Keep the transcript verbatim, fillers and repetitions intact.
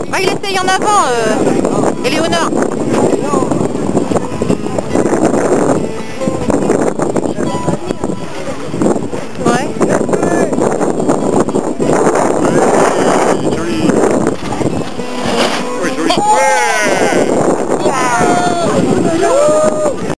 Ah, il essaye en avant, euh, Éléonore. Ouais. Joli. Oui, joli. Ouais.